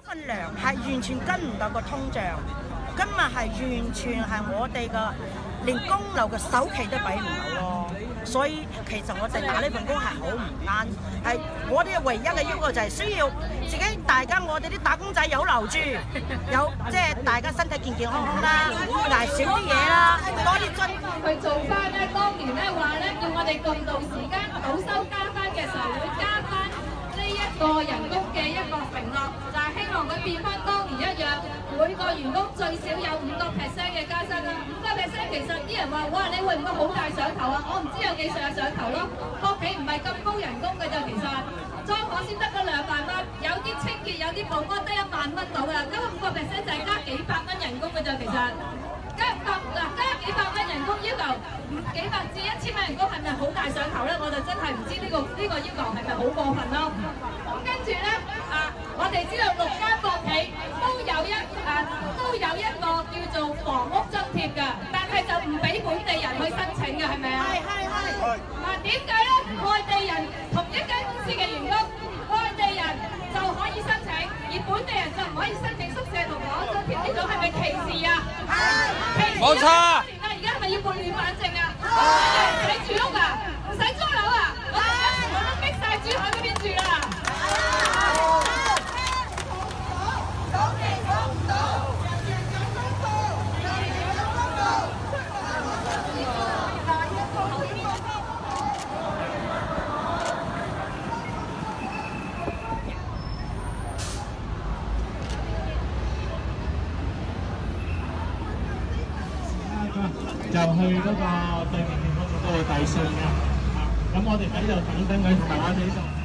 份糧係完全跟唔到個通脹，今日係完全係我哋嘅連供樓嘅首期都俾唔到咯。所以其實我哋打呢份工係好唔單，係我哋唯一嘅要求就係需要自己大家我哋啲打工仔有留住，有即係大家身體健健康康啦，捱少啲嘢啦，多啲津去做翻咧。當年咧話咧要我哋共度時間，倒收加翻嘅時候會加翻呢一個人工嘅一個承諾，就係希望佢變翻當年一樣，每個員工最少有5% 嘅加薪啦。5% 其實啲人話哇，你會唔會好大上頭啊？我唔知有幾上上頭咯。屋企唔係咁高人工嘅咋，其實裝潢先得嗰2萬蚊，有啲清潔有啲保安得1萬蚊到啦。咁5% 就係加幾百蚊人工嘅咋，其實。加幾百蚊人工要求幾百至1000蚊人工係咪好大上頭咧？我就真係唔知呢個要求係咪好過分咯。咁跟住咧我哋知道6間國企都有一個叫做房屋津貼㗎，但係就唔俾本地人去申請嘅，係咪啊？係。點解咧？外地人同一間公司嘅員工，外地人就可以申請，而本地人就唔可以申請宿舍同房屋津貼，呢種係咪歧視啊？ 冇錯。 而家係咪要撥亂反正啊？唔使住屋啊，唔使租樓啊，我都逼晒珠海嗰邊住啦。 就去嗰個對面嗰個遞信嘅，咁我哋喺度等佢，同埋我哋呢度。